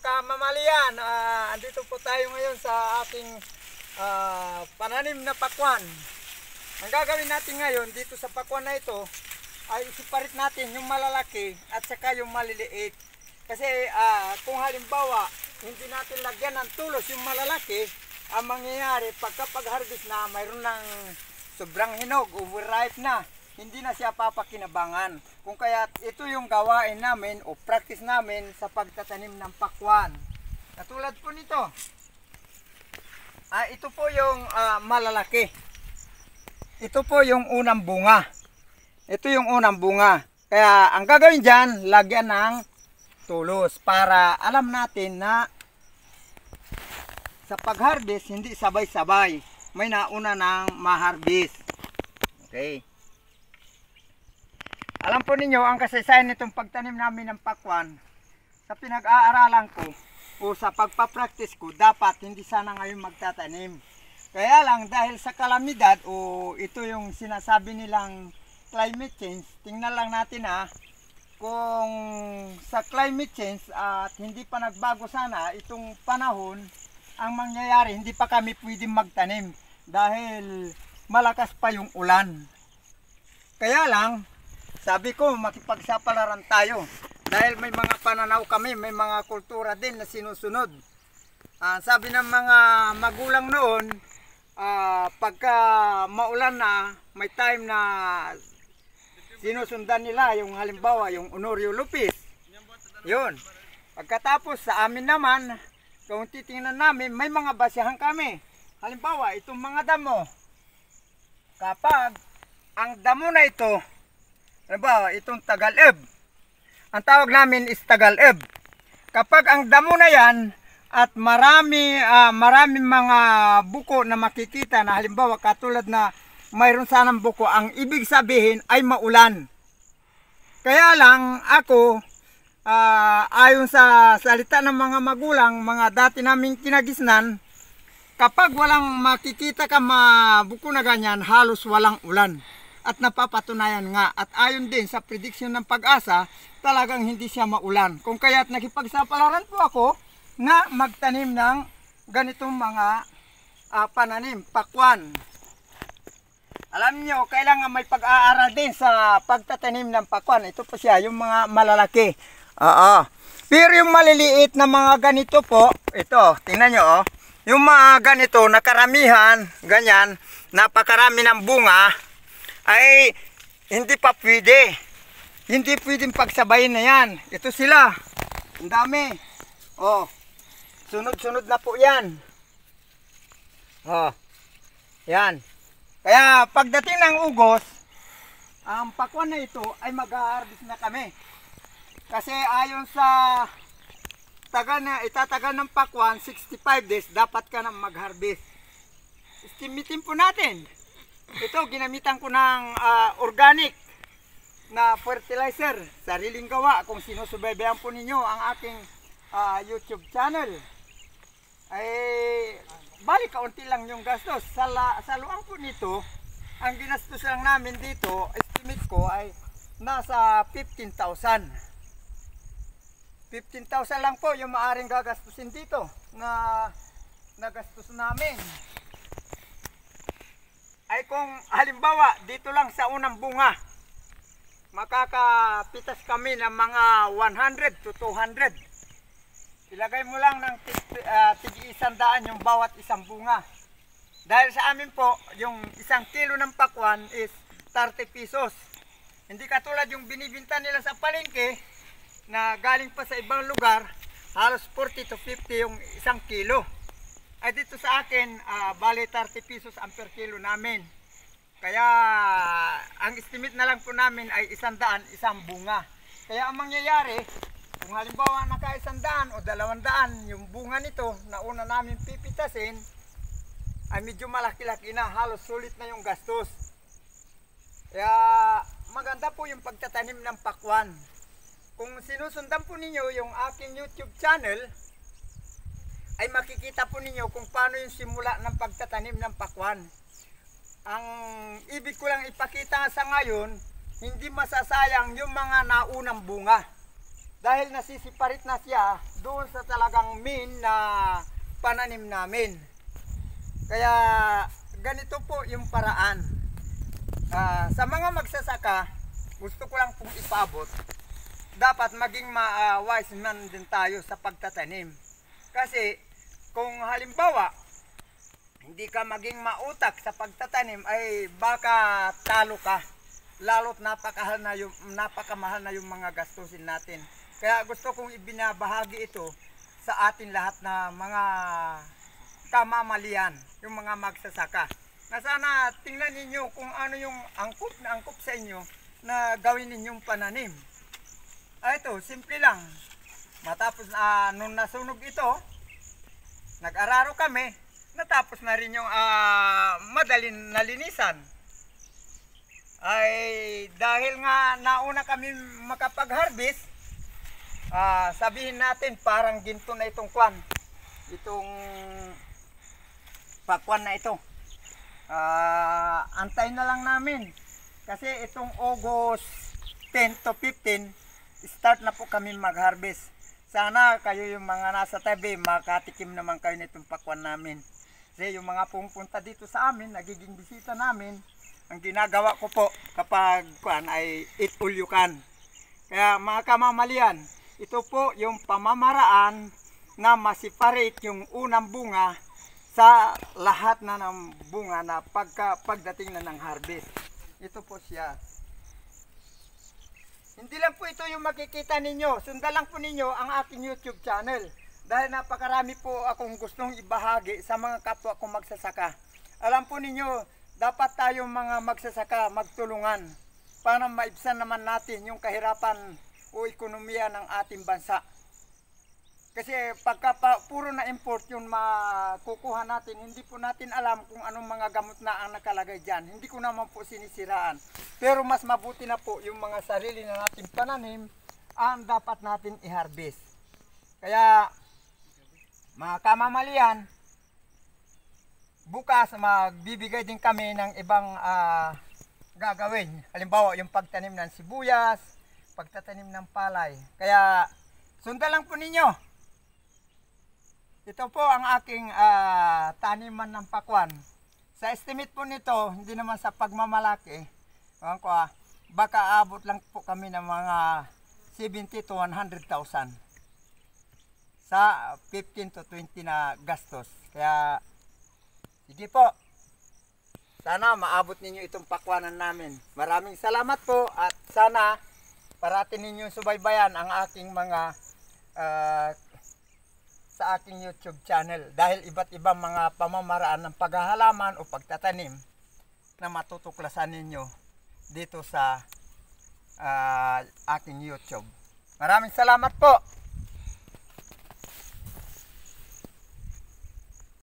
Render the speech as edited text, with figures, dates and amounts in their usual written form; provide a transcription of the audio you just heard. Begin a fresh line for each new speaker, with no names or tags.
kamamalian, andito po tayo ngayon sa ating pananim na pakwan. Ang gagawin natin ngayon dito sa pakwan na ito ay isiparit natin yung malalaki at saka yung maliliit. Kasi kung halimbawa hindi natin lagyan ng tulos yung malalaki, ang mangyayari pagka-harvest na mayroon ng sobrang hinog, overripe na, hindi na siya papakinabangan. Kung kaya ito yung gawain namin o practice namin sa pagtatanim ng pakwan. Katulad po nito. Ito po yung malalaki. Ito po yung unang bunga. Ito yung unang bunga. Kaya ang gagawin dyan, lagyan ng tulos para alam natin na sa pag-harvest hindi sabay-sabay. May nauna ng ma-harvest. Okay. Alam po ninyo, ang kasaysayan nitong pagtanim namin ng pakwan, sa pinag-aaralan ko o sa pagpapractice ko, dapat hindi sana ngayon magtatanim. Kaya lang dahil sa kalamidad o ito yung sinasabi nilang climate change, tingnan lang natin kung sa climate change at hindi pa nagbago sana itong panahon, ang mangyayari hindi pa kami pwedeng magtanim dahil malakas pa yung ulan. Kaya lang, sabi ko makipagsapalaran tayo dahil may mga pananaw kami, may mga kultura din na sinusunod. Sabi ng mga magulang noon, pagka maulan na, may time na sinusundan nila yung halimbawa yung Honorio Lupis. Yun. Pagkatapos sa amin naman, kung titingnan namin, may mga basihan kami. Halimbawa, itong mga damo. Kapag ang damo na ito, halimbawa, itong Tagaleb. Ang tawag namin is Tagaleb. Kapag ang damo na yan at maraming mga buko na makikita na halimbawa katulad na mayroon sanang buko, ang ibig sabihin ay maulan. Kaya lang ako, ayon sa salita ng mga magulang, mga dati naming kinagisnan, kapag walang makikita ka buko na ganyan, halos walang ulan. At napapatunayan nga. At ayon din sa prediction ng Pag-asa, talagang hindi siya maulan. Kung kaya't nakipagsapalaran po ako na magtanim ng ganitong mga pananim, pakwan. Alam nyo, kailangan may pag-aaral din sa pagtatanim ng pakwan. Ito po siya, yung mga malalaki. Pero yung maliliit na mga ganito po, ito, tingnan nyo yung mga ganito na karamihan, ganyan, napakarami ng bunga, ay hindi pa pwede. Hindi pwedeng pagsabayin na yan. Ito sila. Ang dami. Sunod-sunod na po yan. Yan. Kaya pagdating ng Ugos, ang pakwan na ito ay mag-harvest na kami. Kasi ayon sa itatagal ng pakwan, 65 days, dapat ka na mag-harvest. Estimitin po natin. Ito, ginamitan ko ng organic na fertilizer, sariling gawa. Kung sinusubaybayan po ninyo ang aking YouTube channel, ay balik kaunti lang yung gastos. Sa luang po nito, ang ginastos lang namin dito, estimate ko ay nasa 15,000. 15,000 lang po yung maaring gagastusin dito na nagastos namin. Ay kung halimbawa dito lang sa unang bunga, makakapitas kami ng mga 100 to 200. Ilagay mo lang ng tig-100 yung bawat isang bunga. Dahil sa amin po, yung 1 kilo ng pakwan is 30 pesos. Hindi katulad yung binibinta nila sa palengke na galing pa sa ibang lugar, halos 40 to 50 yung 1 kilo. Ay dito sa akin, bali 30 pesos ang per kilo namin. Kaya ang estimate na lang po namin ay 100, isang bunga. Kaya ang mangyayari, kung halimbawa naka 100 o 200 yung bunga nito na una namin pipitasin, ay medyo malaki-laki na, halos sulit na yung gastos. Kaya maganda po yung pagtatanim ng pakwan. Kung sinusundan po ninyo yung aking YouTube channel, ay makikita po ninyo kung paano yung simula ng pagtatanim ng pakwan. Ang ibig ko lang ipakita sa ngayon, hindi masasayang yung mga naunang bunga. dahil nasisiparit na siya doon sa talagang main na pananim namin. Kaya ganito po yung paraan. Sa mga magsasaka, gusto ko lang pong ipabot, dapat maging wise man din tayo sa pagtatanim. Kasi kung halimbawa hindi ka maging mautak sa pagtatanim, ay baka talo ka, lalo't napakamahal na yung mga gastusin natin. Kaya gusto kong ibinabahagi ito sa atin lahat na mga kamamalian, yung mga magsasaka, na sana tingnan ninyo kung ano yung angkop na angkop sa inyo na gawin ninyong pananim. Ito, simple lang. Matapos nung nasunog ito, nag-araro kami, natapos na rin yung madaling nalinisan. Ay dahil nga nauna kami makapag-harvest, sabihin natin parang ginto na itong kwan, itong pakwan na ito. Antay na lang namin kasi itong August 10 to 15 start na po kami mag-harvest. Sana kayo yung mga nasa tabi makatikim naman kayo nitong pakwan namin. Kasi yung mga pumunta dito sa amin, nagiging bisita namin, ang ginagawa ko po kapag kwan ay eat all you can. Kaya mga kamamalian, ito po yung pamamaraan na ma-separate yung unang bunga sa lahat na ng bunga na pagdating na ng harvest. Ito po siya. Hindi lang po ito yung makikita ninyo. Sundan lang po ninyo ang aking YouTube channel. Dahil napakarami po akong gustong ibahagi sa mga kapwa kong magsasaka. Alam po ninyo, dapat tayong mga magsasaka magtulungan para maibsan naman natin yung kahirapan o ekonomiya ng ating bansa. Kasi pagka puro na import yung makukuha natin, hindi po natin alam kung anong mga gamot na ang nakalagay dyan. Hindi ko naman po sinisiraan. Pero mas mabuti na po yung mga sarili na natin pananim ang dapat natin i-harvest. Kaya mga kamamalian, bukas magbibigay din kami ng ibang gagawin. Halimbawa yung pagtanim ng sibuyas, pagtatanim ng palay. Kaya sundan lang po ninyo. Ito po ang aking taniman ng pakwan. Sa estimate po nito, hindi naman sa pagmamalaki, baka abot lang po kami ng mga 70 to 100,000 sa 15 to 20 na gastos. Kaya sige po, sana maabot ninyo itong pakwanan namin. Maraming salamat po at sana parati ninyo subaybayan ang aking mga sa aking YouTube channel dahil iba't ibang mga pamamaraan ng paghahalaman o pagtatanim na matutuklasan ninyo dito sa aking YouTube. Maraming salamat po.